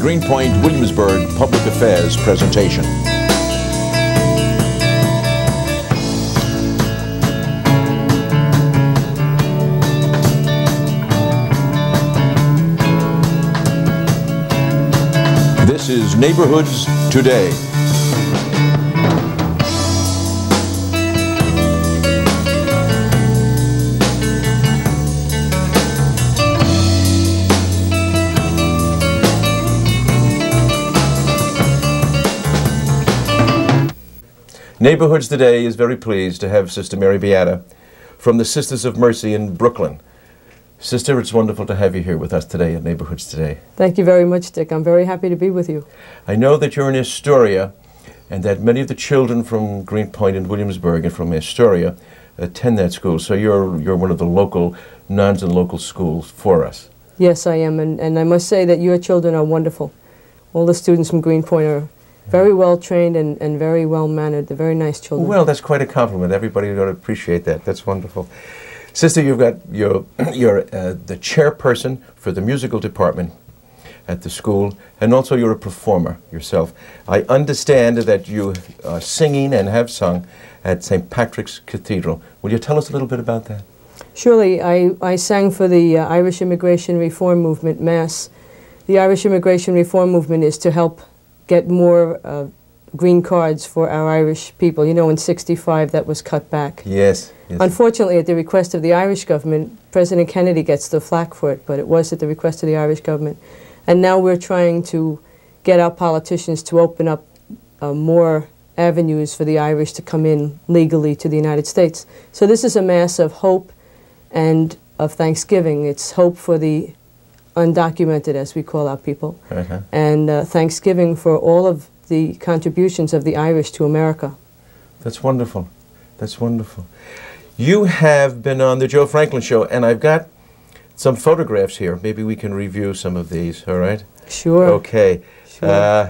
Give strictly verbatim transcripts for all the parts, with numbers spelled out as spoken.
Greenpoint Williamsburg Public Affairs presentation. This is Neighborhoods Today. Neighborhoods Today is very pleased to have Sister Mary Beata from the Sisters of Mercy in Brooklyn. Sister, it's wonderful to have you here with us today at Neighborhoods Today. Thank you very much, Dick. I'm very happy to be with you. I know that you're in Astoria and that many of the children from Greenpoint and Williamsburg and from Astoria attend that school, so you're, you're one of the local nuns and local schools for us. Yes, I am, and, and I must say that your children are wonderful. All the students from Greenpoint are very well trained and, and very well mannered. They're very nice children. Well, that's quite a compliment. Everybody ought to appreciate that. That's wonderful. Sister, you've got your, you're uh, the chairperson for the musical department at the school, and also you're a performer yourself. I understand that you are singing and have sung at Saint Patrick's Cathedral. Will you tell us a little bit about that? Surely. I, I sang for the uh, Irish Immigration Reform Movement, Mass. The Irish Immigration Reform Movement is to help get more uh, green cards for our Irish people. You know, in sixty-five that was cut back. Yes, yes. Unfortunately, at the request of the Irish government, President Kennedy gets the flack for it, but it was at the request of the Irish government. And now we're trying to get our politicians to open up uh, more avenues for the Irish to come in legally to the United States. So this is a mass of hope and of thanksgiving. It's hope for the undocumented, as we call our people, uh-huh. and uh, thanksgiving for all of the contributions of the Irish to America. That's wonderful. That's wonderful. You have been on the Joe Franklin Show, and I've got some photographs here. Maybe we can review some of these, all right? Sure. Okay. Sure. Uh,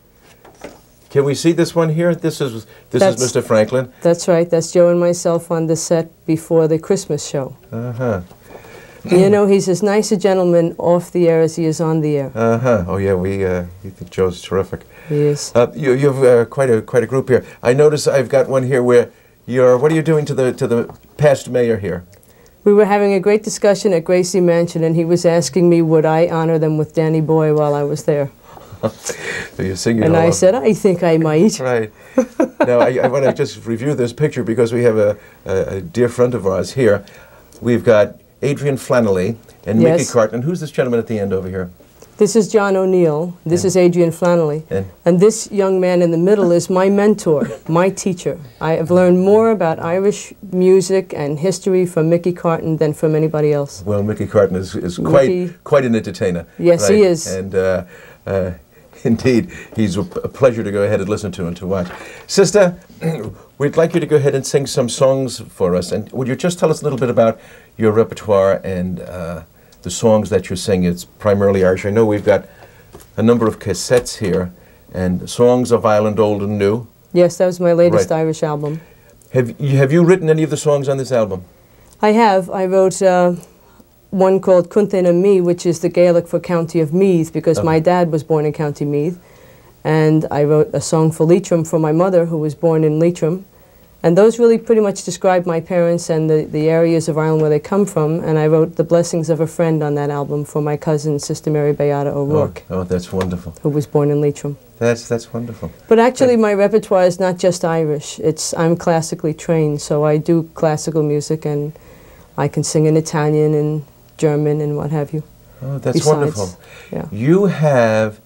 can we see this one here? This is, this is Mister Franklin. That's right. That's Joe and myself on the set before the Christmas show. Uh-huh. You know, he's as nice a gentleman off the air as he is on the air. Uh-huh. Oh, yeah, we, uh, we think Joe's terrific. He is. Uh, you, you've uh, quite a quite a group here. I notice I've got one here where you're, what are you doing to the, to the past mayor here? We were having a great discussion at Gracie Mansion, and he was asking me would I honor them with Danny Boy while I was there. So you're singing and I up. said, I think I might. Right. Now, I, I want to just review this picture because we have a, a, a dear friend of ours here. We've got Adrian Flannelly and yes. Mickey Carton. And who's this gentleman at the end over here? This is John O'Neill. This and, is Adrian Flannelly. And, and this young man in the middle is my mentor, my teacher. I have learned more about Irish music and history from Mickey Carton than from anybody else. Well, Mickey Carton is, is quite, quite an entertainer. Yes, right? he is. And uh, uh, indeed, he's a, a pleasure to go ahead and listen to and to watch. Sister, we'd like you to go ahead and sing some songs for us. And would you just tell us a little bit about your repertoire and uh, the songs that you sing? It's primarily Irish. I know we've got a number of cassettes here and songs of Ireland, old and new. Yes, that was my latest right. Irish album. Have you, have you written any of the songs on this album? I have. I wrote uh, one called Cuntain and Me, which is the Gaelic for County of Meath, because okay. my dad was born in County Meath. And I wrote a song for Leitrim for my mother, who was born in Leitrim. And those really pretty much describe my parents and the, the areas of Ireland where they come from. And I wrote The Blessings of a Friend on that album for my cousin, Sister Mary Beata O'Rourke. Oh, oh, that's wonderful. Who was born in Leitrim. That's, that's wonderful. But actually my repertoire is not just Irish. It's, I'm classically trained, so I do classical music, and I can sing in Italian and German and what have you. Oh, that's Besides, wonderful. Yeah. You have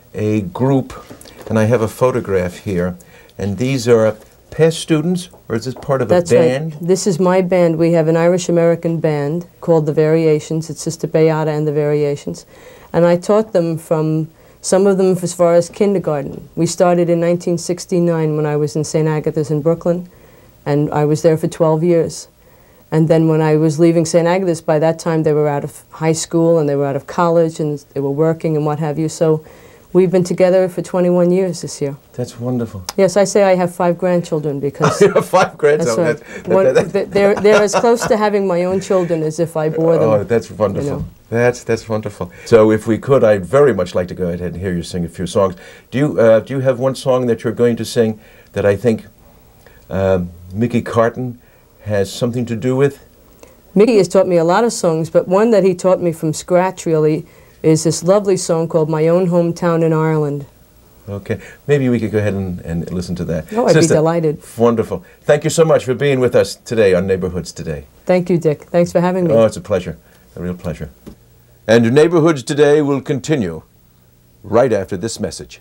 a group, and I have a photograph here, and these are past students, or is this part of That's a band? Right. This is my band. We have an Irish-American band called The Variations. It's Sister Beata and The Variations. And I taught them from, some of them as far as kindergarten. We started in nineteen sixty-nine when I was in Saint Agatha's in Brooklyn, and I was there for twelve years. And then when I was leaving Saint Agatha's, by that time they were out of high school and they were out of college and they were working and what have you. So we've been together for twenty-one years this year. That's wonderful. Yes, I say I have five grandchildren because You have five grandchildren. that's That's, right. that- One- that- that- th- they're, they're as close to having my own children as if I bore them. Oh, that's wonderful. you know. That's that's wonderful. So, if we could, I'd very much like to go ahead and hear you sing a few songs. Do you uh, do you have one song that you're going to sing that I think um, Mickey Carton has something to do with? Mickey has taught me a lot of songs, but one that he taught me from scratch really is this lovely song called My Own Hometown in Ireland. Okay, maybe we could go ahead and, and listen to that. Oh, I'd Sister, be delighted. Wonderful. Thank you so much for being with us today on Neighborhoods Today. Thank you, Dick. Thanks for having me. Oh, it's a pleasure, a real pleasure. And Neighborhoods Today will continue right after this message.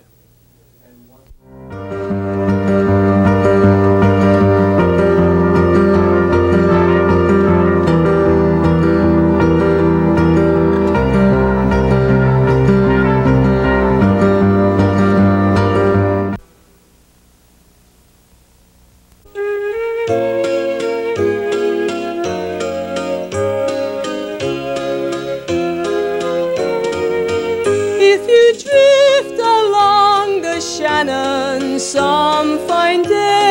If you drift along the Shannon some fine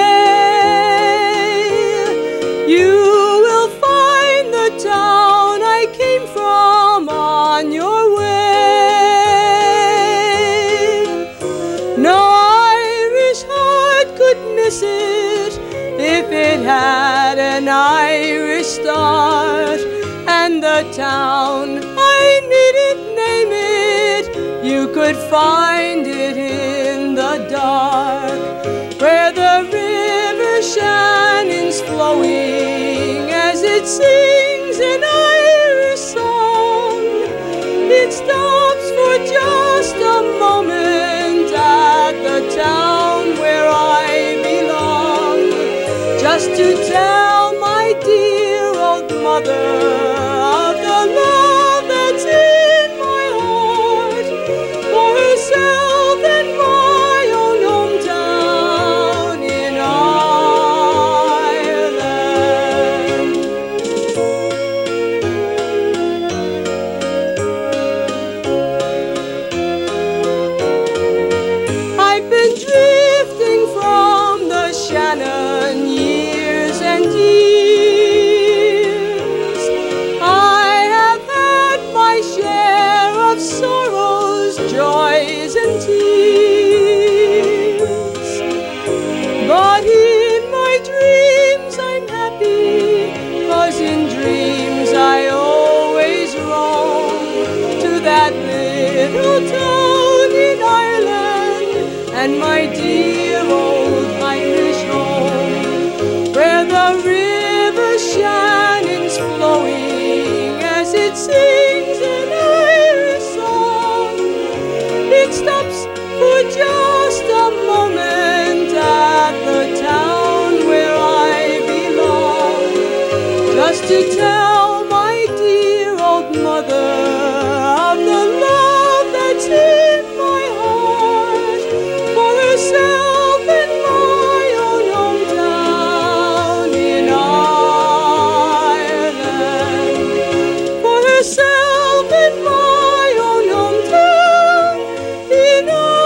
day, you will find the town I came from on your way. No Irish heart could miss it if it had an Irish start, and the town I needn't name it, you could find it in the dark, where the river Shannon's flowing as it sings an Irish song. It stops for just a moment at the town where I belong, just to tell my dear old mother of the love that's in my heart for herself and my own hometown in Ireland. I've been drifting from the Shannon years and years. I have had my share of sorrows, joys, and tears. But in my dreams I'm happy, 'cause in dreams I always roam to that little town in Ireland and my dear old Irish home, where the river Shannon's flowing as it sings an Irish song. It stops for just a moment at the town where I belong, just to tell my dear old mother of the love that's in my heart for herself and my own hometown in Ireland, for herself and my own hometown in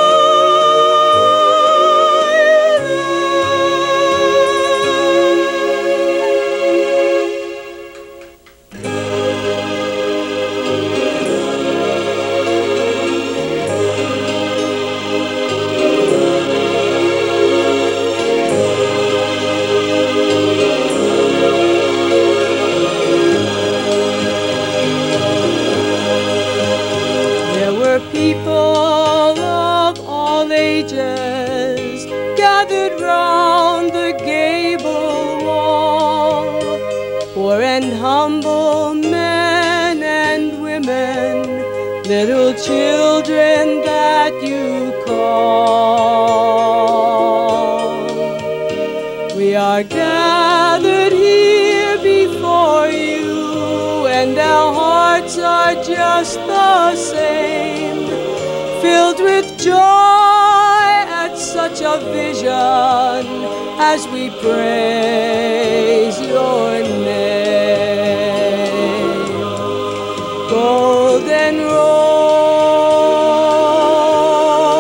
There were people of all ages gathered round the gable wall, poor and humble men and women, little children that you call. We are gathered here before you, and our hearts are just the same, filled with joy at such a vision as we praise your name. Golden roses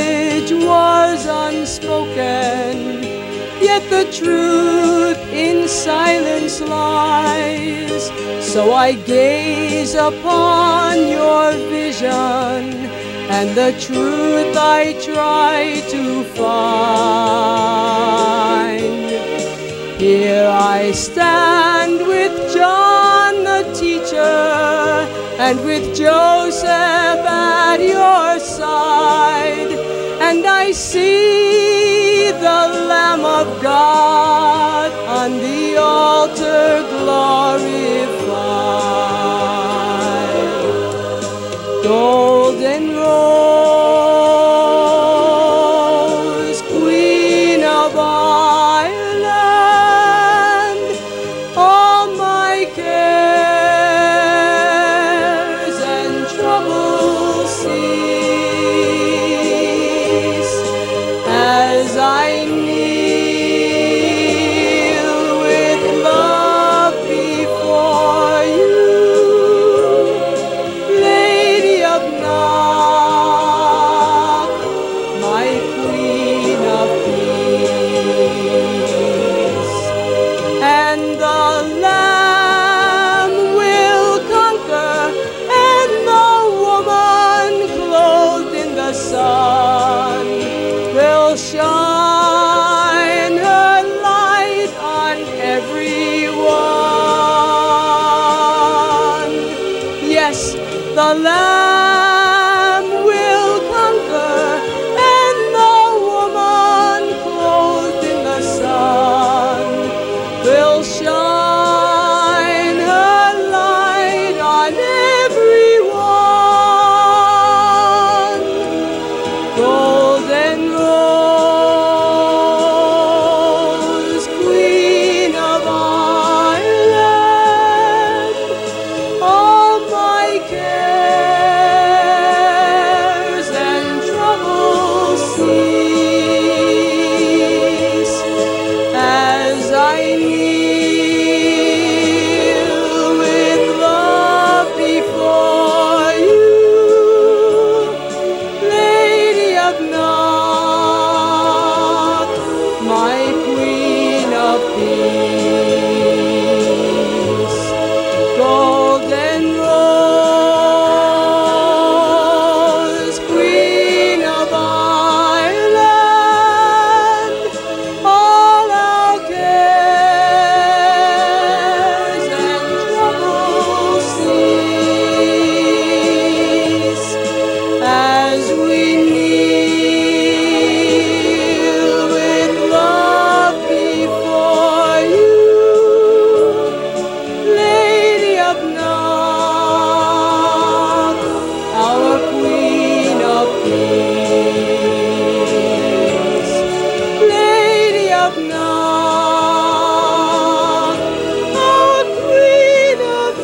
language was unspoken, yet the truth in silence lies. So I gaze upon your vision, and the truth I try to find. Here I stand with John the teacher, and with Joseph at your side, and I see the Lamb of God on the altar glorified. Golden Rose, Queen of Ireland, all my cares and troubles cease as I kneel with love before you, Lady of Knock, my Queen of Peace. And the Lamb will conquer, and the woman clothed in the sun will shine her light on everyone. Yes, the Lamb will conquer, and the woman clothed in the sun will shine her light on everyone. Golden Rose, Queen of Ireland, all my cares and troubles cease as I kneel with love before you, Lady of Knock, my Queen of Peace. Golden Rose, Queen of Ireland, all our cares and troubles cease as we kneel with love before you, Lady of Knock, our Queen of Peace. Lady of Knock, our Queen of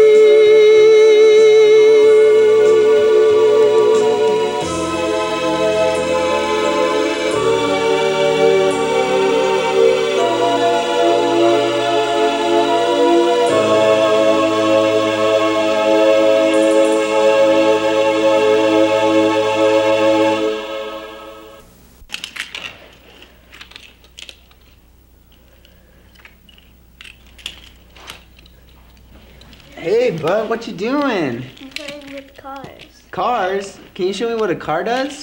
Hey, bud, what you doing? I'm playing with cars. Cars? Can you show me what a car does?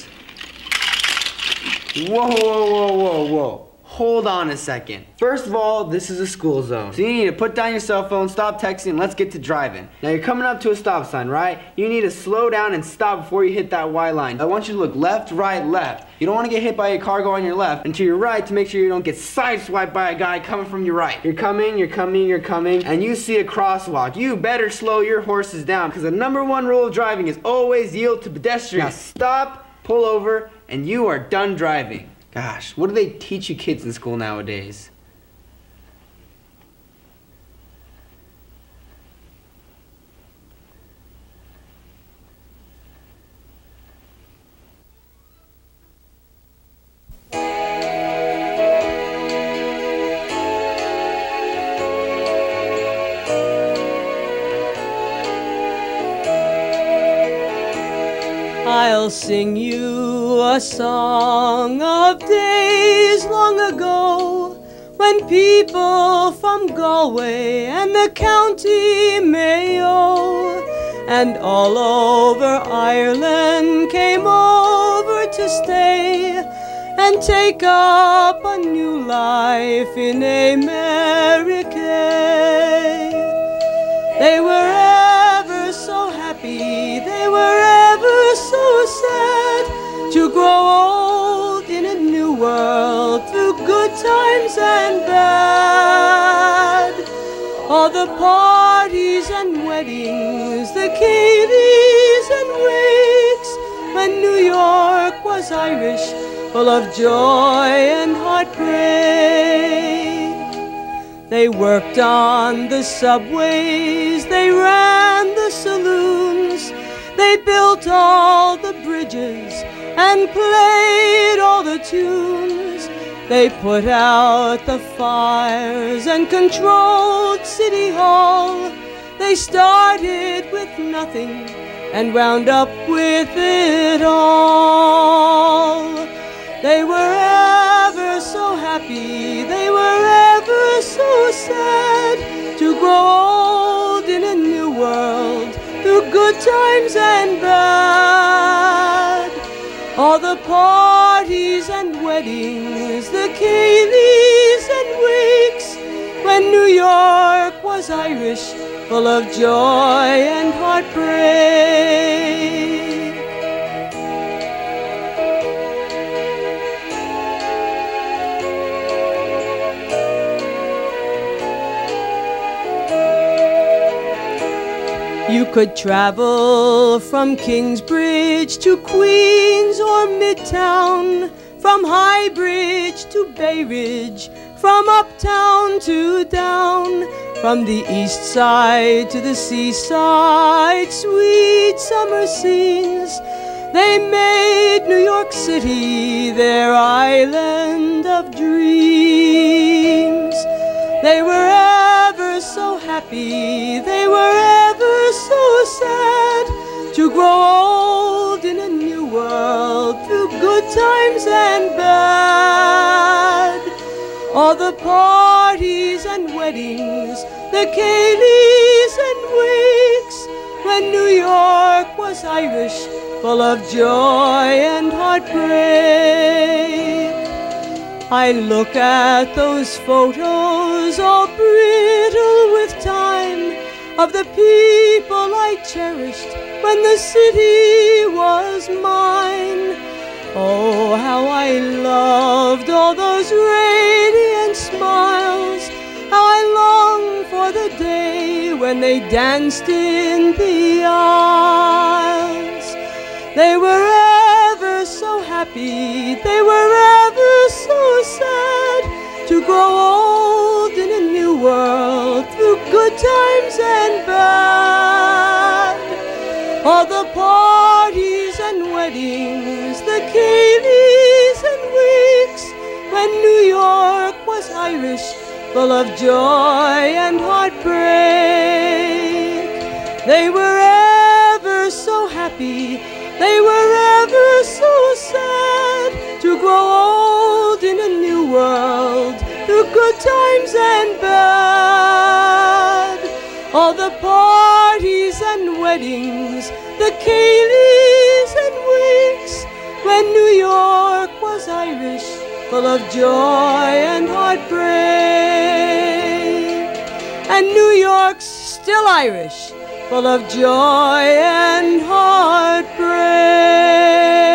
Whoa, whoa, whoa, whoa, whoa. Hold on a second. First of all, this is a school zone. So you need to put down your cell phone, stop texting, and let's get to driving. Now you're coming up to a stop sign, right? You need to slow down and stop before you hit that Y line. I want you to look left, right, left. You don't want to get hit by a car going on your left, and to your right to make sure you don't get sideswiped by a guy coming from your right. You're coming, you're coming, you're coming, and you see a crosswalk. You better slow your horses down, because the number one rule of driving is always yield to pedestrians. Now stop, pull over, and you are done driving. Gosh, what do they teach you kids in school nowadays? I'll sing you a song of days long ago, when people from Galway and the county Mayo and all over Ireland came over to stay and take up a new life in America. They were ever so happy, they were ever so sad to grow old in a new world through good times and bad. All the parties and weddings, the Cayleys and wakes, when New York was Irish, full of joy and heartbreak. They worked on the subways, they ran the saloons, they built all the bridges and played all the tunes. They put out the fires and controlled City Hall. They started with nothing and wound up with it all. They were ever so happy, they were ever so sad to grow old in a new world through good times and bad. All the parties and weddings, the Cayleys and wakes, when New York was Irish, full of joy and heartbreak. You could travel from Kingsbridge to Queens or Midtown, from High Bridge to Bay Ridge, from uptown to down, from the east side to the seaside, sweet summer scenes. They made New York City their island of dreams. They were ever so happy, they were ever so sad to grow old in a new world through good times and bad. All the parties and weddings, the Cayleys and wakes, when New York was Irish, full of joy and heartbreak. I look at those photos, all brittle with time, of the people I cherished when the city was mine. Oh, how I loved all those radiant smiles, how I longed for the day when they danced in the aisles. They were ever so happy, they were ever so sad to grow old in a new world through good times and bad. All the parties and weddings, the Cayleys and wakes, when New York was Irish, full of joy and heartbreak. They were ever so happy, they were ever so sad to grow old in a new world through good times and bad. All the parties and weddings, the Cayleys and wakes, when New York was Irish, full of joy and heartbreak. And New York's still Irish, full of joy and heartbreak.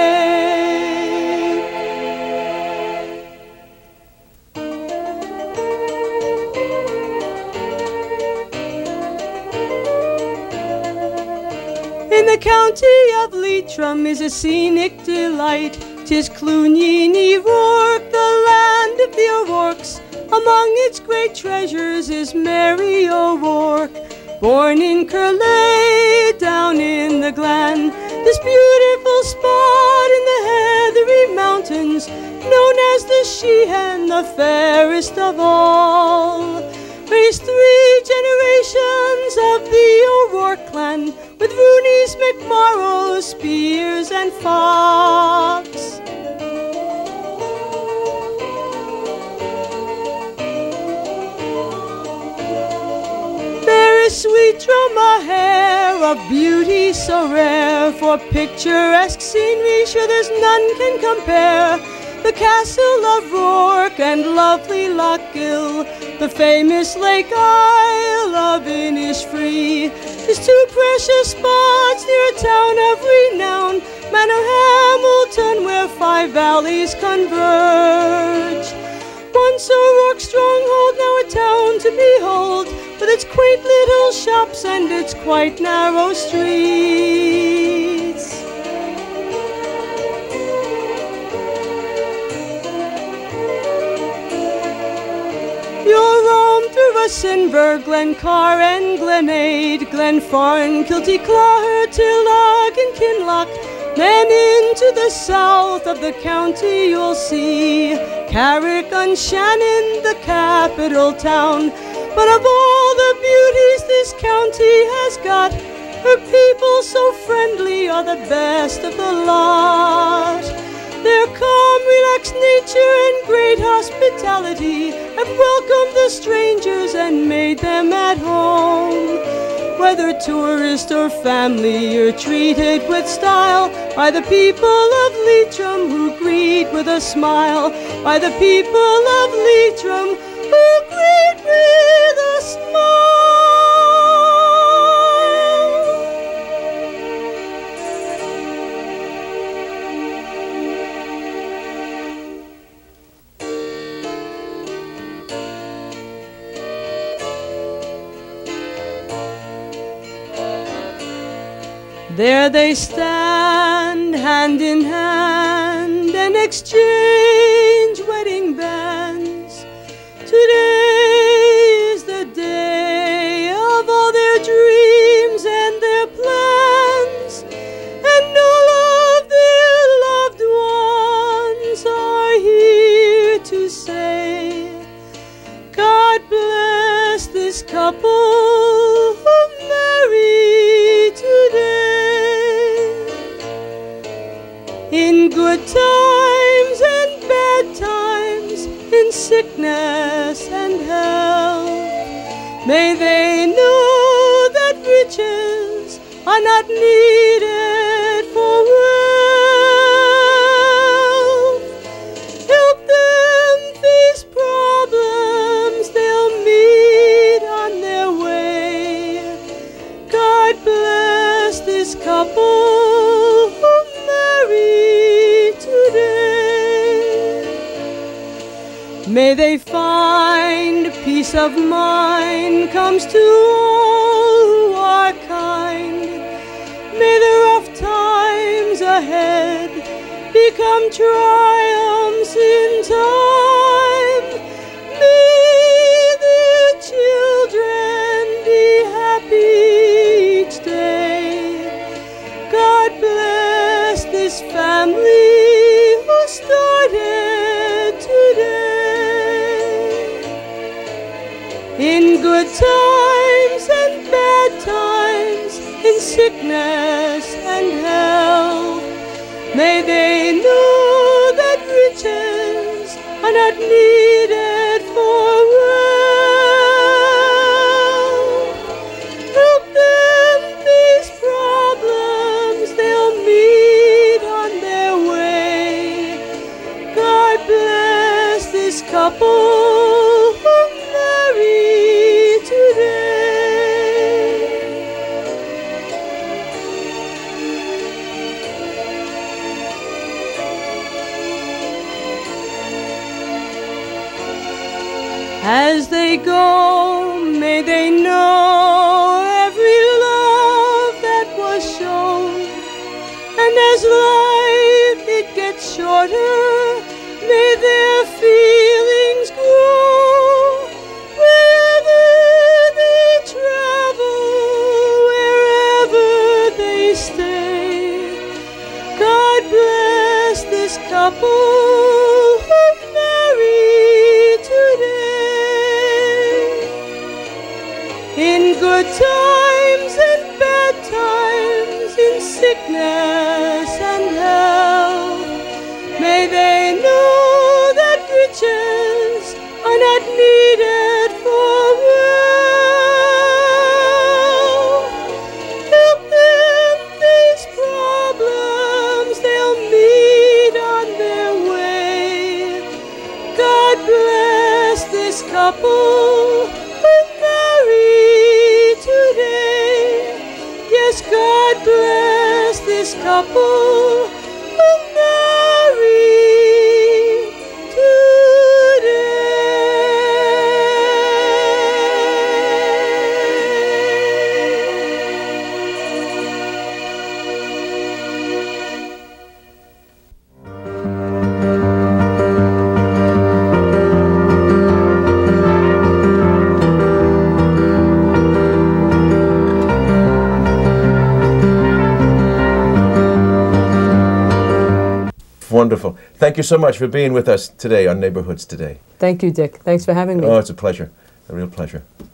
In the county of Leitrim is a scenic delight. 'Tis Cloonie Rourke, the land of the O'Rourkes. Among its great treasures is Mary O'Rourke, born in Curlay, down in the Glen. This beautiful spot in the heathery mountains, known as the Sheehan, the fairest of all, raised three generations of the O'Rourke clan, with Rooney's, McMorrows, Spears, and Fox. There is sweet Dromahair, of beauty so rare, for picturesque scenery sure there's none can compare. The castle of Rourke and lovely Lochgill, the famous Lake Isle of Innisfree, is two precious spots near a town of renown, Manorhamilton, where five valleys converge. Once O'Rourke stronghold, now a town to behold, with its quaint little shops and its quite narrow streets. You'll roam through Russenburg, Glencar and Glenade, Glenfarne, Kilty, Clogher, Tilloch and Kinloch. Then into the south of the county you'll see Carrick-on-Shannon, the capital town. But of all the beauties this county has got, her people so friendly are the best of the lot. Their calm, relaxed nature and great hospitality have welcomed the strangers and made them at home. Whether tourist or family, you're treated with style by the people of Leitrim who greet with a smile, by the people of Leitrim who greet with a smile. There they stand, hand in hand, and exchange wedding bands. Today is the day of all their dreams and their plans, and all of their loved ones are here to say, God bless this couple who marry today. In good times and bad times, in sickness and health, may they know that riches are not needed for wealth. Help them face problems they'll meet on their way. God bless this couple who marry today. May they find peace of mind comes to all who are kind. May the rough times ahead become triumphs in time. May their children be happy each day. God bless this family who started today. In good times and bad times, in sickness and health, may they know that riches are not needed for wealth. Help them face problems they'll meet on their way. God bless this couple who marry today. As they go, may they know every love that was shown. And as life it gets shorter, may their feelings grow. Wherever they travel, wherever they stay, God bless this couple who marry today. needed for well. Help them face problems they'll meet on their way. God bless this couple who married today. Yes, God bless this couple who married Wonderful. Thank you so much for being with us today on Neighborhoods Today. Thank you, Dick. Thanks for having me. Oh, it's a pleasure. A real pleasure.